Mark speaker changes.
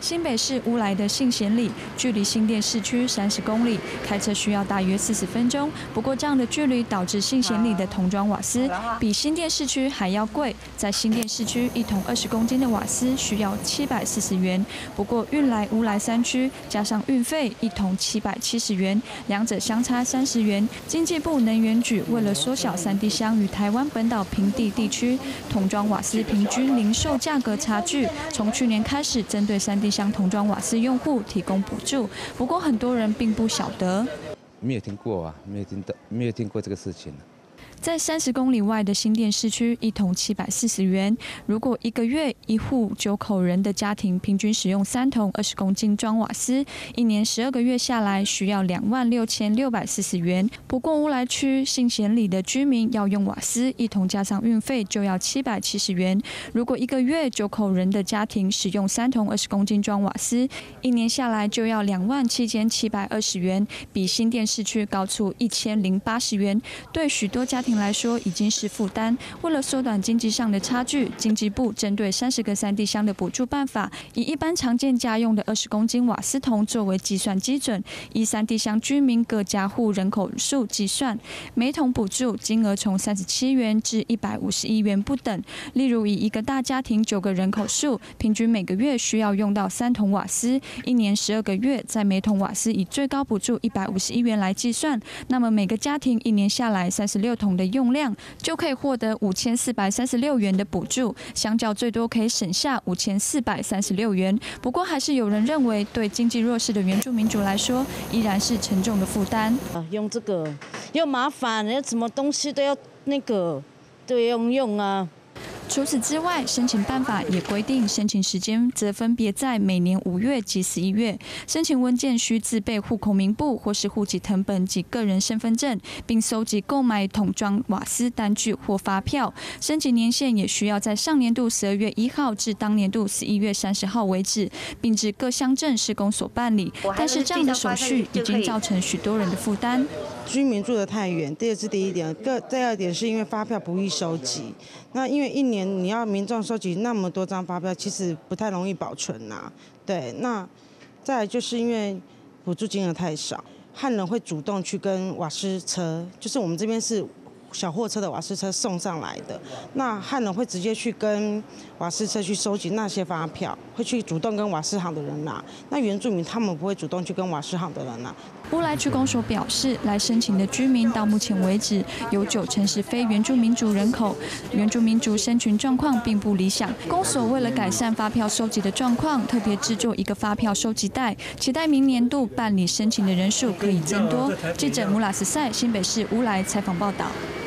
Speaker 1: 新北市乌来的信贤里，距离新店市区30公里，开车需要大约40分钟。不过这样的距离导致信贤里的桶装瓦斯比新店市区还要贵。在新店市区，1桶20公斤的瓦斯需要740元，不过运来乌来3区加上运费，1桶770元，两者相差30元。经济部能源局为了缩小3D乡与台湾本岛平地地区桶装瓦斯平均零售价格差距，从去年开始针对3D乡桶装瓦斯用户提供补助。不过很多人并不晓得，
Speaker 2: 没有听过啊，没有听过这个事情。
Speaker 1: 在30公里外的新店市区，1桶740元。如果1个月1户9口人的家庭平均使用3桶20公斤装瓦斯，1年12个月下来需要26640元。不过乌来区信贤里的居民要用瓦斯，1桶加上运费就要770元。如果1个月9口人的家庭使用3桶20公斤装瓦斯，1年下来就要27720元，比新店市区高出1080元。对许多家庭来说已经是负担。为了缩短经济上的差距，经济部针对30个3D乡的补助办法，以一般常见家用的20公斤瓦斯桶作为计算基准，依3D乡居民各家户人口数计算，每桶补助金额从37元至151元不等。例如，以一个大家庭9个人口数，平均每个月需要用到3桶瓦斯，1年12个月，在每桶瓦斯以最高补助151元来计算，那么每个家庭1年下来36桶的用量就可以获得5436元的补助，相较最多可以省下5436元。不过还是有人认为，对经济弱势的原住民族来说，依然是沉重的负担。
Speaker 3: 用这个又麻烦，要什么东西都要都要用啊。
Speaker 1: 除此之外，申请办法也规定，申请时间则分别在每年5月及11月。申请文件需自备户口名簿或是户籍誊本及个人身份证，并收集购买桶装瓦斯单据或发票。申请年限也需要在上年度12月1号至当年度11月30号为止，并至各乡镇市公所办理。但是这样的手续已经造成许多人的负担。
Speaker 4: 居民住得太远，这是第一点。第二点是因为发票不易收集，那因为1年你要民众收集那么多张发票，其实不太容易保存呐。对，那再来就是因为补助金额太少，汉人会主动去跟瓦斯车，就是我们这边是小货车的瓦斯车送上来的，那汉人会直接去跟瓦斯车去收集那些发票，会去主动跟瓦斯行的人拿。那原住民他们不会主动去跟瓦斯行的人拿。
Speaker 1: 乌来区公所表示，来申请的居民到目前为止有90%是非原住民族人口，原住民族生群状况并不理想。公所为了改善发票收集的状况，特别制作一个发票收集袋，期待明年度办理申请的人数可以增多。记者穆拉斯塞新北市乌来采访报道。